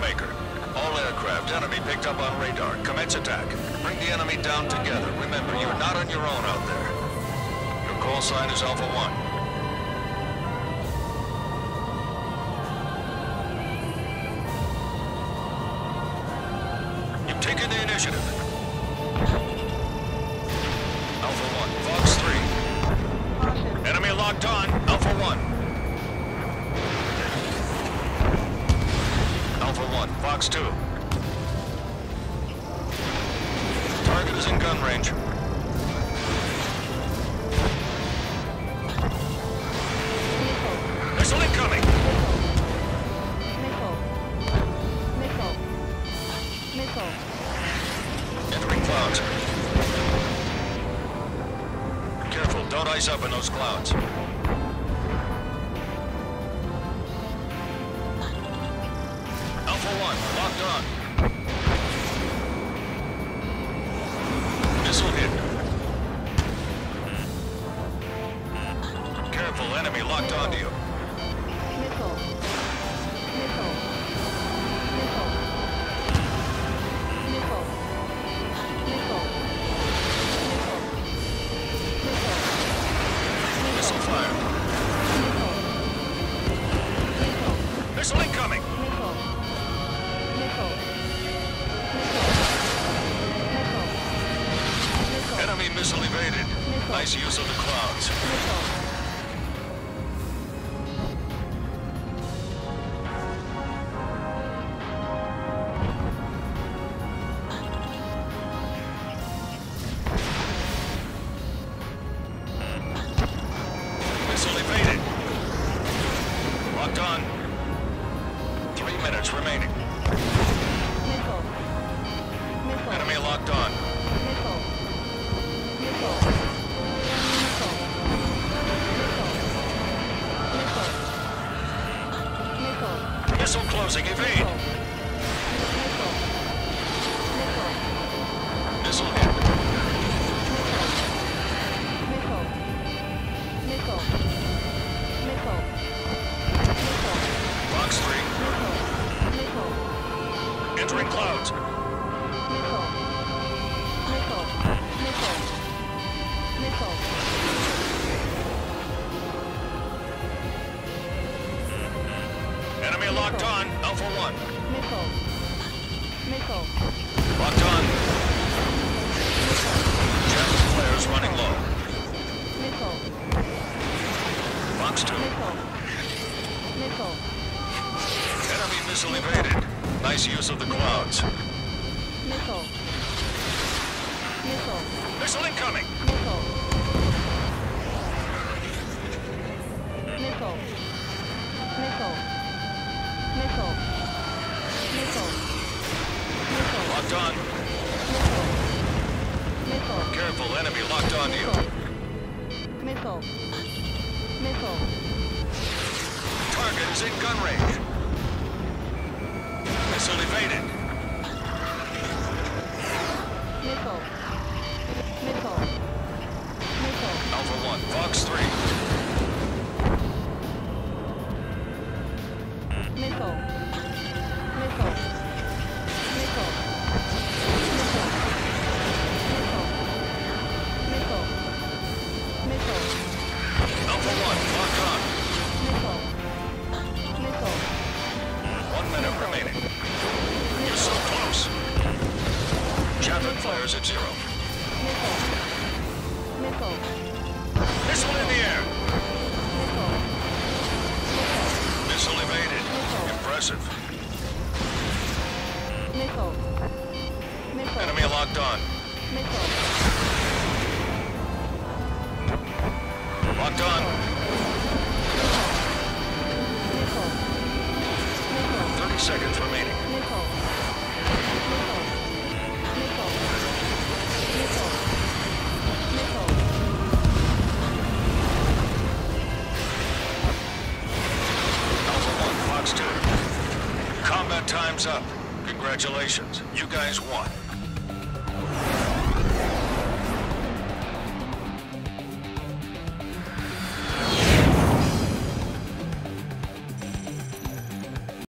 Baker. All aircraft, enemy picked up on radar. Commence attack. Bring the enemy down together. Remember, you're not on your own out there. Your call sign is Alpha 1. You've taken the initiative. Alpha 1, Fox 3. Enemy locked on, Alpha 1. Alpha 1, Fox 2. Target is in gun range. Missile incoming! Missile. Entering clouds. Careful, don't ice up in those clouds. Alpha 1, locked on. Missile hit. Careful, enemy locked onto you. Missile. Missile. Missile. Missile. Missile. Missile. Missile fire. Missile incoming. Missile. Missile. Missile. Enemy missile evaded. Nice use of the clouds. Missile evaded. Locked on. 3 minutes remaining. Missile. Missile. Enemy locked on. Missile. Missile. Missile. Missile. Missile closing. Evade. Missile hit. Fox 3. Entering clouds. Enemy locked on. Alpha 1. Locked on. Jet flares running low. Fox 2. Enemy missile evaded. Nice use of the clouds. Missile incoming. Locked on. Careful, enemy locked onto you. Target is in gun range. Missile evaded. Alpha 1, Fox 3. Alpha 1, locked on. 1 minute remaining. You're so close. Javelin flares at 0. Missile in the air. Missile evaded. Impressive. Enemy locked on. Locked on. 30 seconds remaining. Alpha 1, Fox 2. Combat time's up. Congratulations. You guys won.